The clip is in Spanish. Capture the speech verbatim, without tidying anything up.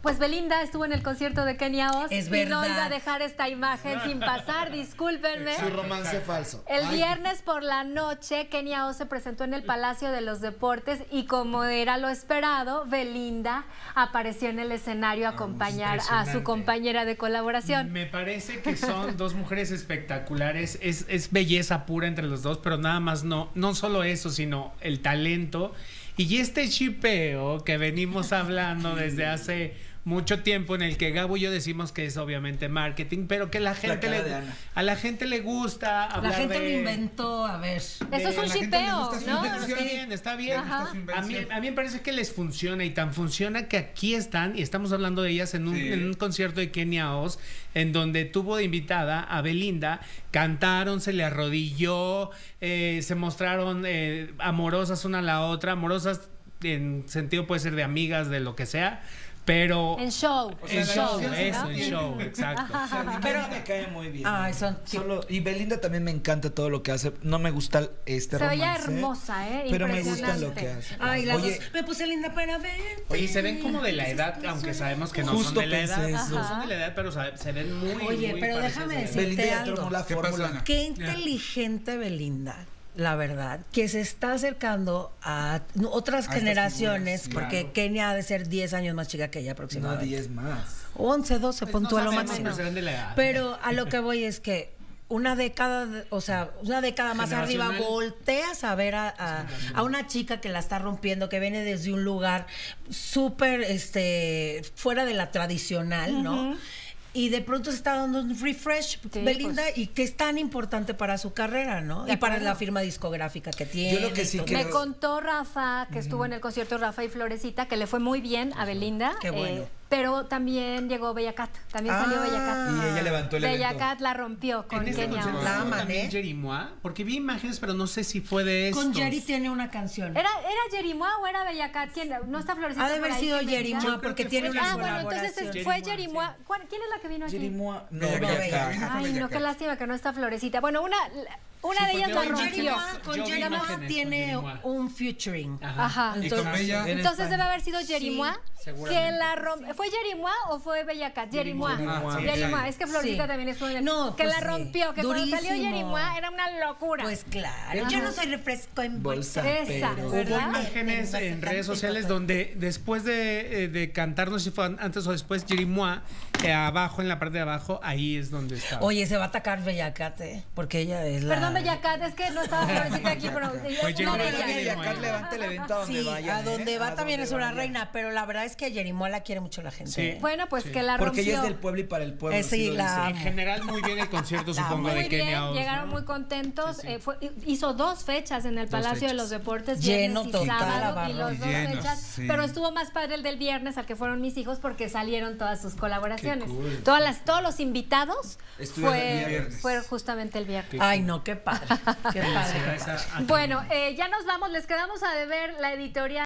Pues Belinda estuvo en el concierto de Kenia Oz. Es y verdad. no iba a dejar esta imagen sin pasar, discúlpenme. Su romance falso. El Ay. viernes por la noche, Kenia Oz se presentó en el Palacio de los Deportes y como era lo esperado, Belinda apareció en el escenario a acompañar a su compañera de colaboración. Me parece que son dos mujeres espectaculares, es, es belleza pura entre los dos, pero nada más no, no solo eso, sino el talento y este chipeo que venimos hablando desde hace mucho tiempo, en el que Gabo y yo decimos que es obviamente marketing, pero que la gente la le, a la gente le gusta hablar. La gente de, lo inventó, a ver. Eso es un chipeo, ¿no? Está bien, está bien. A mí, a mí me parece que les funciona y tan funciona que aquí están y estamos hablando de ellas en un, sí. en un concierto de Kenia Oz, en donde tuvo de invitada a Belinda, cantaron, se le arrodilló, eh, se mostraron eh, amorosas una a la otra, amorosas en sentido puede ser de amigas, de lo que sea. Pero en show, o sea, en show, ¿no? eso, en show, exacto. O sea, pero me cae muy bien. Ay, son Solo, y Belinda también me encanta todo lo que hace. No me gusta este se romance. veía hermosa, ¿eh? Pero me gusta lo que hace. Ay, las Oye, dos, me puse linda para ver. Oye, se ven como de la edad, aunque sabemos que no Justo son de la edad. eso. No son de la edad, pero se ven muy. Oye, muy pero déjame decirte Belinda ya algo. tomó la ¿Qué fórmula. pasa? Qué inteligente Belinda, la verdad, que se está acercando a otras A generaciones, figuras, porque claro. Kenia ha de ser diez años más chica que ella No, aproximadamente. diez más. once, doce, Pues puntual no lo sabemos, máximo. pero se ven de la edad. Pero a lo que voy es que una década, o sea, una década más arriba, Generacional. volteas a ver a, a, a una chica que la está rompiendo, que viene desde un lugar súper este, fuera de la tradicional, ¿no? Y de pronto se está dando un refresh, Sí, Belinda, pues. y que es tan importante para su carrera, ¿no? De Y para acuerdo. la firma discográfica que tiene. Yo lo que sí y todo. creo- Me contó Rafa, que estuvo en el concierto Rafa y Florecita, que le fue muy bien a Belinda. Qué bueno. eh, pero también llegó Bella Cat, también salió Ah. Bella Cat. Y ella levantó el Bella evento. Cat la rompió con En este Kenia concierto Oz. La estuvo aman, también ¿eh? Jerry Mois, porque vi imágenes, pero no sé si fue de estos. Con Jerry tiene una canción. ¿Era, ¿Era Jerry Mois o era Bella Cat? ¿Quién? ¿No está Florecita Ha de por haber ahí sido que me Jerry diga? Mois porque que tiene fue una Ah, bueno, entonces colaboración. es- fue Jerry Jerry Mois, Mois. ¿Cuál- ¿Quién es la que vino aquí? Jerry Mois. No, Bella Bella Cat. Cat. Ay, no, qué lástima que no está Florecita. Bueno, una, una de Sí, ellas porque la hoy Jerry rompió. Mois, con Yo vi Jerry Mois imágenes con tiene Jerry Mois. un featuring. Ajá. Y con Bella. En Entonces España. debe haber sido Jerry Sí, Mois que seguramente. la rompió. ¿Fue Jerry Mois o fue Bella Cat? Jerry Mois. Jerry Mois. Jerry Ah, sí. Mois. Es que Florecita Sí. también estuvo en el... No, que pues la sí. rompió. Que cuando salió Durísimo. Jerry Mois era una locura. Pues claro. Ajá. Yo no soy refresco en bolsa. Bolsa, Esa, pero... Hubo ¿verdad? imágenes en redes sociales donde después de, eh, de cantar, no sé si fue antes o después, Jerry Mois, eh, abajo, en la parte de abajo, ahí es donde estaba. Oye, se va a atacar Bella Cat, ¿eh? Porque ella es la... Perdón, Bella Cat, es que no estaba Florecita aquí, pero... Fue Jerry no, Mois. Bella. Bella Cat levanta el evento a donde Sí, vaya. a donde ¿eh? va A también donde es una vaya. reina, pero la verdad es que Jerry Mois la quiere mucho la gente. Sí. ¿eh? Bueno, pues que la Porque rompió. ella es del pueblo y para el pueblo. Eh, sí, lo la- dice. En general, muy bien el concierto, supongo, Muy de bien, Kenia Oz, llegaron ¿no? muy contentos. Sí, sí. eh, fue- hizo dos fechas en el Palacio de fechas. los Deportes, Lleno viernes y total, sábado, abarro. y los dos Llenos, fechas. sí. Pero estuvo más padre el del viernes, al que fueron mis hijos, porque salieron todas sus colaboraciones. Qué cool. Todas las, todos los invitados Estuvieron el fue, viernes. fue justamente el viernes. Ay, no, qué padre. Qué padre. Esa- Bueno, eh, ya nos vamos, les quedamos a deber la editorial.